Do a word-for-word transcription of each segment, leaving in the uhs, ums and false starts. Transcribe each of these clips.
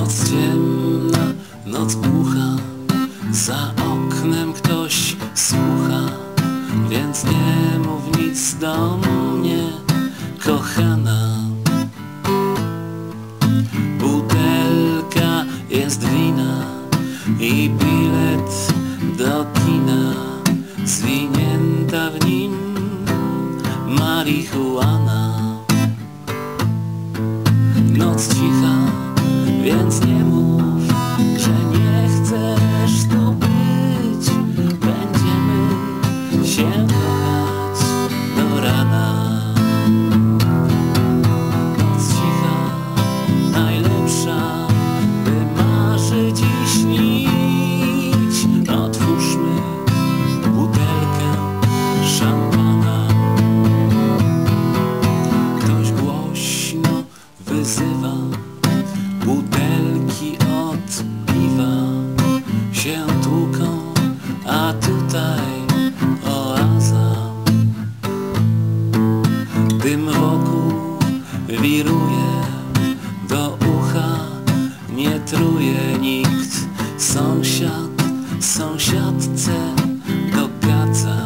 Noc ciemna, noc głucha, za oknem ktoś słucha, więc nie mów nic do mnie, kochana. Butelka jest wina i bilet do kina, zwinięta w nim marihuana. Noc cicha, więc nie mów, że nie chcesz tu być. Będziemy się kochać do rana. Noc cicha, najlepsza, by marzyć i śnić. Otwórzmy butelkę szampana. Ktoś głośno wyzywa, butelki od piwa się tłuką, a tutaj oaza. Dym wokół wiruje, do ucha nie truje nikt. Sąsiad sąsiadce dogadza.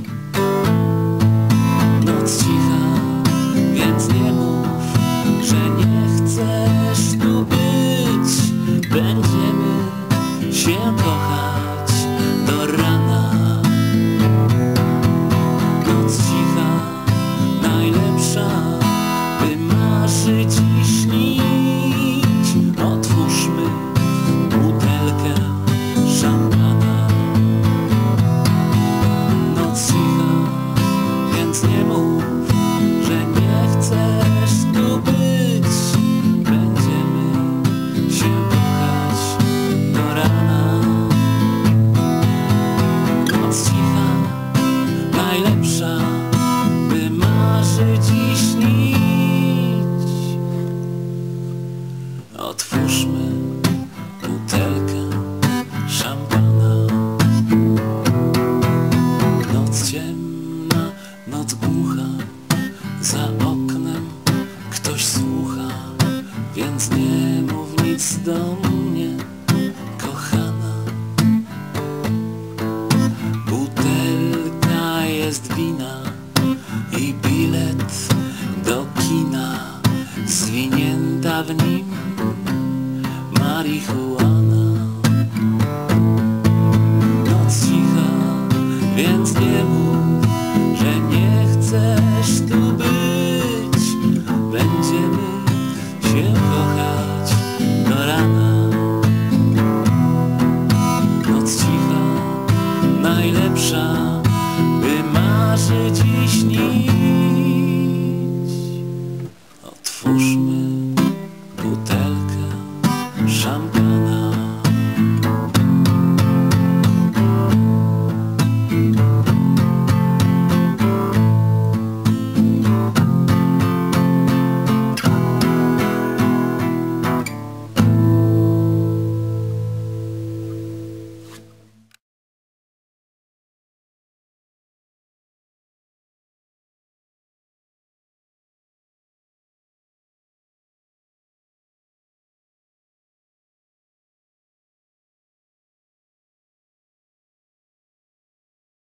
Noc cicha, więc nie mów, że nie chcesz tu być. Będziemy się kochać do rana. Noc cicha, najlepsza, by marzyć i śnić. Otwórzmy butelkę szampana. Noc cicha, więc nie mów, że nie chcesz tu być. Będziemy się kochać do rana. Noc cicha, najlepsza, by marzyć i śnić. Otwórzmy butelkę szampana. Noc ciemna, noc głucha, za oknem ktoś słucha, więc nie mów nic do mnie, kochana. Butelka jest wina i bilet do kina, zwinięta w nim marihuana. Noc cicha, więc nie mów, że nie chcesz tu być. Będziemy się kochać do rana. Noc cicha, najlepsza, by marzyć i śnić. Otwórzmy butelkę szampana.